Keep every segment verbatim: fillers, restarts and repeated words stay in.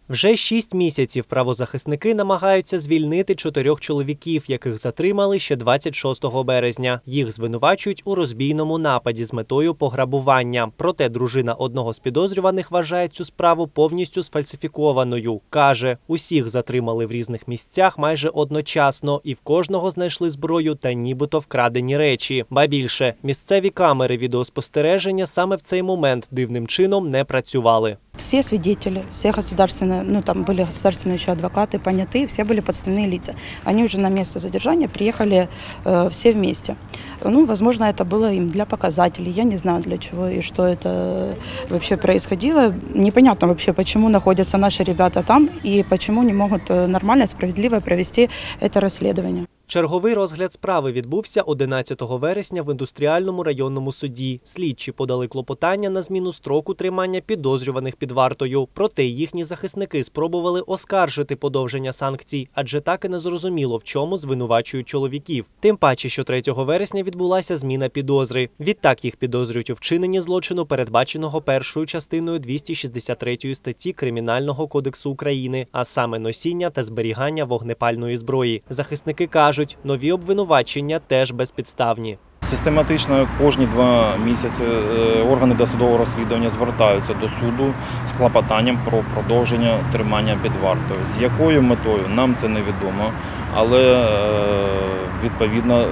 Вже шість місяців правозахисники намагаються звільнити чотирьох чоловіків, яких затримали ще двадцять шостого березня. Їх звинувачують у розбійному нападі з метою пограбування. Проте дружина одного з підозрюваних вважає цю справу повністю сфальсифікованою. Каже, усіх затримали в різних місцях майже одночасно і в кожного знайшли зброю та нібито вкрадені речі. Ба більше, місцеві камери відеоспостереження саме в цей момент дивним чином не працювали. Все свидетели, все государственные, ну там были государственные еще адвокаты, понятые, все были подставные лица. Они уже на место задержания приехали э, все вместе. Ну, возможно, это было им для показателей, я не знаю для чего и что это вообще происходило. Непонятно вообще, почему находятся наши ребята там и почему не могут нормально, справедливо провести это расследование. Черговий розгляд справи відбувся одинадцятого вересня в індустріальному районному суді. Слідчі подали клопотання на зміну строку тримання підозрюваних під вартою. Проте їхні захисники спробували оскаржити подовження санкцій, адже так і не зрозуміло, в чому звинувачують чоловіків. Тим паче, що третього вересня відбулася зміна підозри. Відтак їх підозрюють у вчиненні злочину, передбаченого першою частиною двісті шістдесят третьої статті Кримінального кодексу України, а саме носіння та зберігання вогнепальної зброї. Захисники кажуть, нові обвинувачення теж безпідставні. Систематично кожні два місяці органи досудового розслідування звертаються до суду з клопотанням про продовження тримання під вартою. З якою метою, нам це невідомо, але відповідно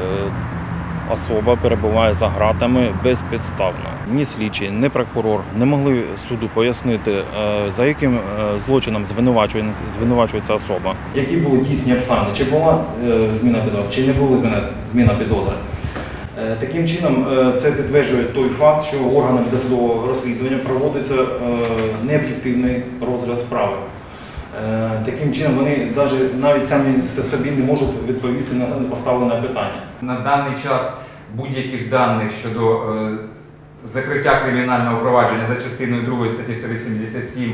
особа перебуває за ґратами безпідставно. Ні слідчий, ні прокурор не могли суду пояснити, за яким злочином звинувачується особа. Які були дійсні обставини, чи була зміна підозри, чи не була зміна підозри. Таким чином, це підтверджує той факт, що органами досудового розслідування проводиться необ'єктивний розгляд справи. Таким чином, вони навіть самі собі не можуть відповісти на поставлене питання. На даний час будь-яких даних щодо закриття кримінального провадження за частиною другої статті сто вісімдесят сім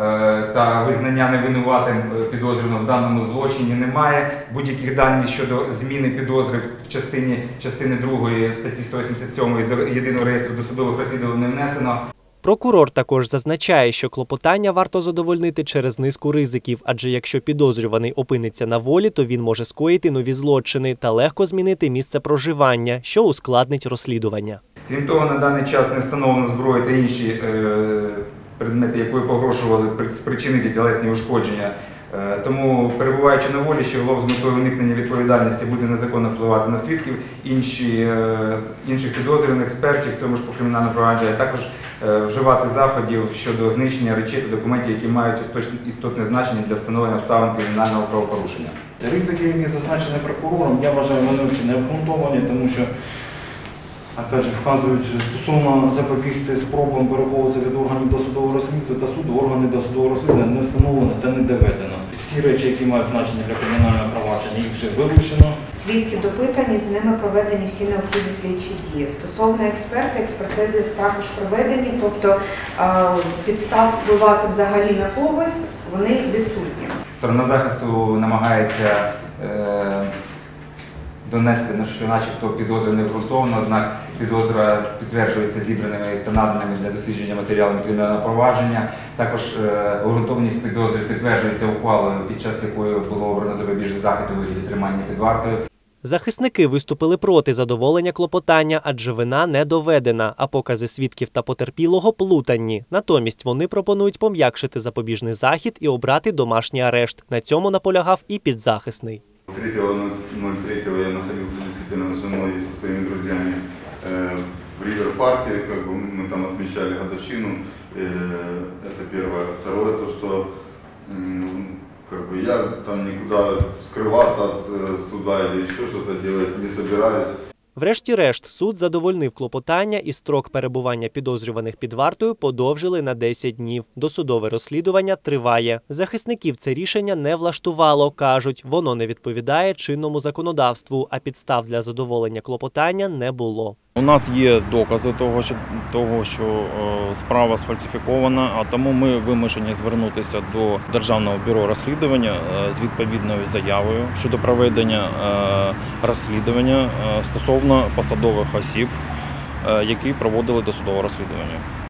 та визнання невинуватим підозрюваного в даному злочині немає. Будь-яких даних щодо зміни підозри в частині частини другої статті сто вісімдесят сім до єдиного реєстру досудових розслідувань не внесено. Прокурор також зазначає, що клопотання варто задовольнити через низку ризиків, адже якщо підозрюваний опиниться на волі, то він може скоїти нові злочини та легко змінити місце проживання, що ускладнить розслідування. Крім того, на даний час не встановлено зброю та інші е, предмети, якої погрожували спричинити тілесні ушкодження. Тому, перебуваючи на волі, ще влог з метою уникнення відповідальності буде незаконно впливати на свідків, інші, інших підозрюваних, експертів в цьому ж по кримінальному провадженні, а також вживати заходів щодо знищення речей та документів, які мають істотне значення для встановлення обставин кримінального правопорушення. Ризики, які зазначені прокурором, я вважаю, вони взагалі не обґрунтовані, тому що опять же, вказують стосовно запобігти спробам переховуватися від органів досудового розслідування та суду, органи досудового розслідування не встановлено та не доведено. Всі речі, які мають значення для кримінального провадження, їх вже вилучено. Свідки допитані, з ними проведені всі необхідні слідчі дії. Стосовно експерти, експертизи також проведені, тобто підстав впливати взагалі на когось, вони відсутні. Сторона захисту намагається е донести, що начебто підозра не обґрунтована, однак підозра підтверджується зібраними та наданими для дослідження матеріалами кримінального провадження. Також обґрунтованість підозри підтверджується ухвалою, під час якої було обрано запобіжний захід у вигляді тримання під вартою. Захисники виступили проти задоволення клопотання, адже вина не доведена, а покази свідків та потерпілого плутанні. Натомість вони пропонують пом'якшити запобіжний захід і обрати домашній арешт. На цьому наполягав і підзахисний. третьего ноль третьего я находился действительно с женой и со своими друзьями э, в Ривер-парке, как бы мы там отмечали годовщину, э, это первое. Второе, то что э, как бы я там никуда скрываться от э, суда или еще что-то делать не собираюсь. Врешті-решт, суд задовольнив клопотання і строк перебування підозрюваних під вартою подовжили на десять днів. Досудове розслідування триває. Захисників це рішення не влаштувало, кажуть, воно не відповідає чинному законодавству, а підстав для задоволення клопотання не було. У нас є докази того, що, того, що е, справа сфальсифікована, а тому ми вимушені звернутися до Державного бюро розслідування е, з відповідною заявою щодо проведення е, розслідування е, стосовно посадових осіб, е, які проводили досудове розслідування.